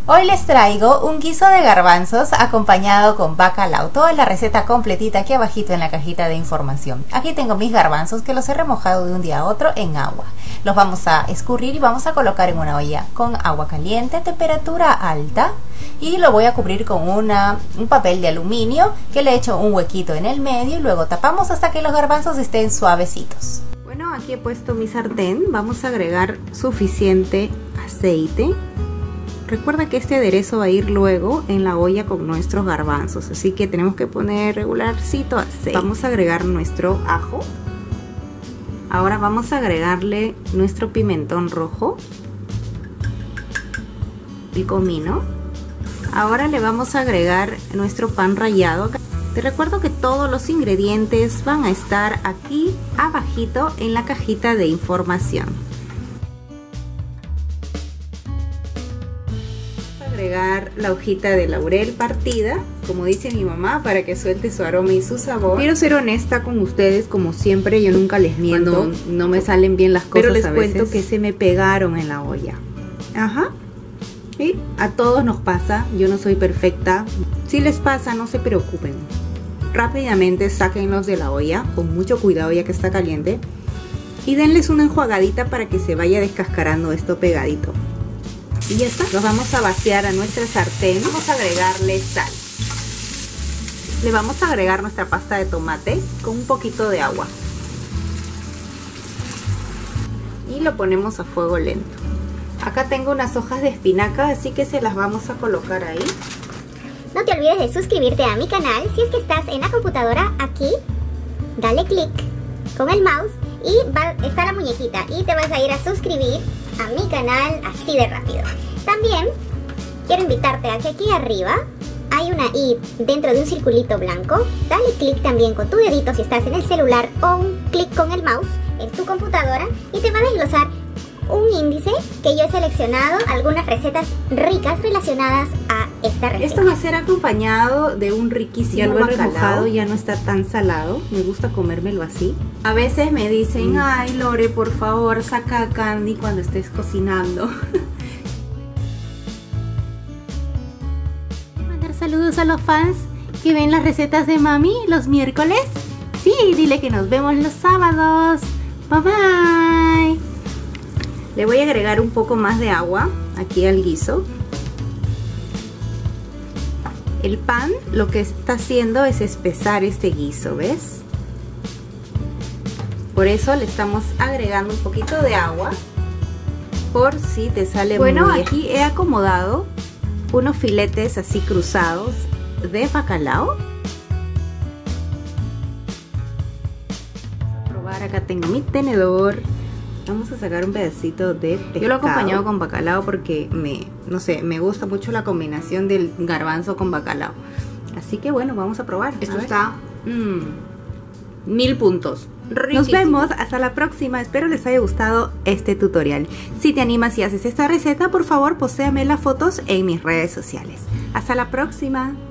Hoy les traigo un guiso de garbanzos acompañado con bacalao. Toda la receta completita aquí abajito en la cajita de información. Aquí tengo mis garbanzos que los he remojado de un día a otro en agua. Los vamos a escurrir y vamos a colocar en una olla con agua caliente, temperatura alta. Y lo voy a cubrir con un papel de aluminio que le he hecho un huequito en el medio y luego tapamos hasta que los garbanzos estén suavecitos. Bueno, aquí he puesto mi sartén. Vamos a agregar suficiente aceite. Recuerda que este aderezo va a ir luego en la olla con nuestros garbanzos, así que tenemos que poner regularcito aceite. Vamos a agregar nuestro ajo. Ahora vamos a agregarle nuestro pimentón rojo, el comino. Ahora le vamos a agregar nuestro pan rallado. Te recuerdo que todos los ingredientes van a estar aquí abajito en la cajita de información. Agregar la hojita de laurel partida, como dice mi mamá, para que suelte su aroma y su sabor. Quiero ser honesta con ustedes, como siempre, yo nunca les miento. Cuando no me salen bien las cosas, pero les cuento que se me pegaron en la olla. Ajá. Y a todos nos pasa, yo no soy perfecta. Si les pasa, no se preocupen. Rápidamente sáquenlos de la olla, con mucho cuidado ya que está caliente. Y denles una enjuagadita para que se vaya descascarando esto pegadito. Y ya está, los vamos a vaciar a nuestra sartén. Vamos a agregarle sal. Le vamos a agregar nuestra pasta de tomate con un poquito de agua. Y lo ponemos a fuego lento. Acá tengo unas hojas de espinaca, así que se las vamos a colocar ahí. No te olvides de suscribirte a mi canal. Si es que estás en la computadora, aquí, dale clic con el mouse y va a estar la muñequita y te vas a ir a suscribir a mi canal así de rápido. También quiero invitarte a que aquí arriba hay una I dentro de un circulito blanco. Dale clic también con tu dedito si estás en el celular o un clic con el mouse en tu computadora y te va a desglosar un índice que yo he seleccionado algunas recetas ricas relacionadas a esta receta. Esto va a ser acompañado de un riquísimo bacalao. Ya no está tan salado, me gusta comérmelo así. A veces me dicen, ay Lore, por favor saca candy cuando estés cocinando. Mandar saludos a los fans que ven las recetas de mami los miércoles. Sí, dile que nos vemos los sábados. Bye bye. Le voy a agregar un poco más de agua aquí al guiso. El pan lo que está haciendo es espesar este guiso, ¿ves? Por eso le estamos agregando un poquito de agua por si te sale muy bien. Bueno, aquí he acomodado unos filetes así cruzados de bacalao. Voy a probar, acá tengo mi tenedor. Vamos a sacar un pedacito de pescado. Yo lo he acompañado con bacalao porque no sé, me gusta mucho la combinación del garbanzo con bacalao. Así que bueno, vamos a probar. Esto está 1000 puntos. Riquísimo. Nos vemos hasta la próxima. Espero les haya gustado este tutorial. Si te animas y haces esta receta, por favor, postéame las fotos en mis redes sociales. Hasta la próxima.